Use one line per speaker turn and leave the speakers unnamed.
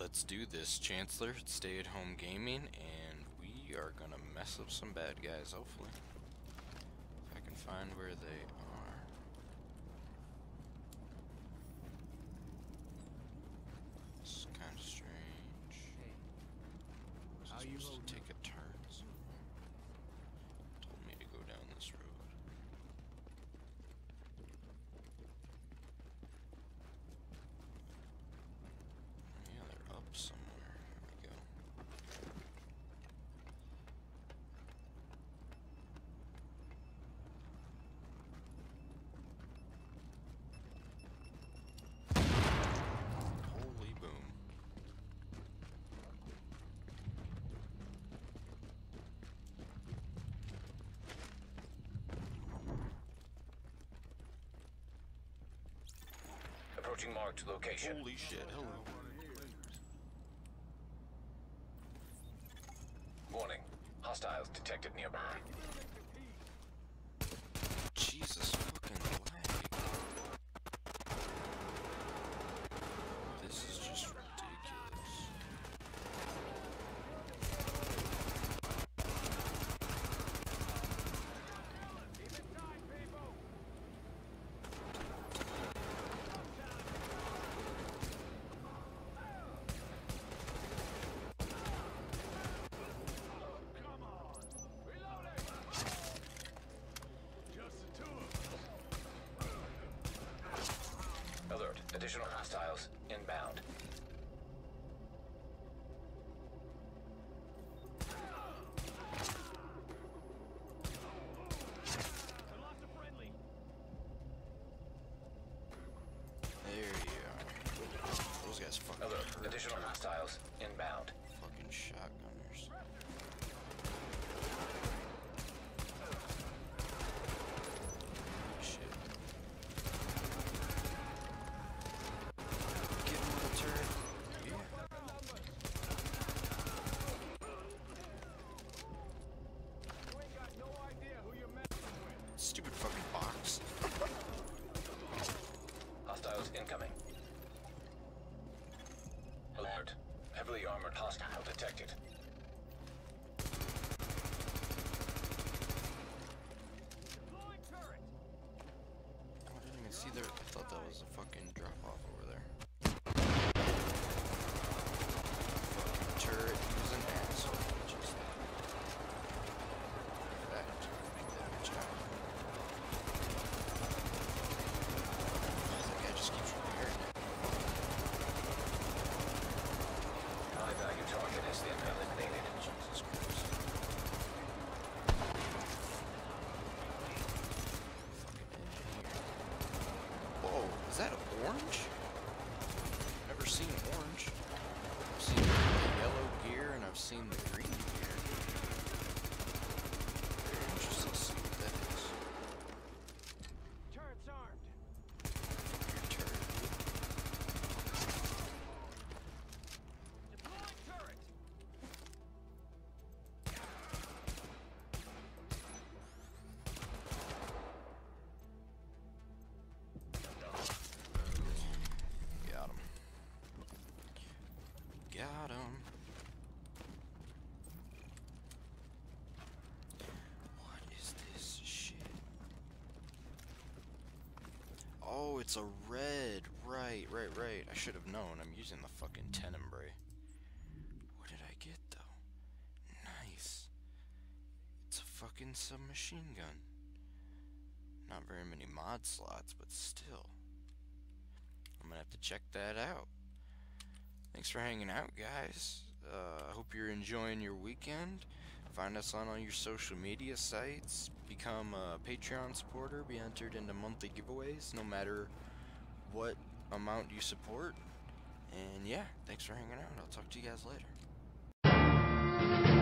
Let's do this, Chancellor. It's Stay at Home Gaming, and we are gonna mess up some bad guys, hopefully. If I can find where they are. This is kind of strange. Was I supposed to take a turn? Told me to go down this road. Yeah, they're up somewhere. Here we go. Holy boom.
Approaching marked location.
Holy shit, hello.
Warning. Hostiles detected nearby.
Jesus fucking lag. This is just ridiculous.
Alert. Additional hostiles inbound.
There you are. Those guys fucking
Alert.
hurt.
Additional hostiles inbound.
Fucking shotgunners. Shit. Get him with a turret. Yeah. Stupid fucking box.
Hostiles incoming. Alert. Heavily armored hostile detected.
Oh, I didn't even see there. I thought that was a fucking drop off over there. Fucking turret using asshole. Just fact. Make that bitch out. That guy just keeps repairing it.
High value target has been eliminated.
Jesus Christ. Fucking engineer. Whoa, is that orange? Never seen orange. I've seen the yellow gear and I've seen the green gear. Very interesting to see what that is.
Turret's armed.
Your turret.
Deploying turret.
Got him. Got him. What is this shit? Oh, it's a red. Right. I should have known. I'm using the fucking Tenebrae. What did I get, though? Nice. It's a fucking submachine gun. Not very many mod slots, but still. I'm gonna have to check that out. Thanks for hanging out, guys. I hope you're enjoying your weekend. Find us on all your social media sites. Become a Patreon supporter. Be entered into monthly giveaways, no matter what amount you support. And yeah, thanks for hanging out. I'll talk to you guys later.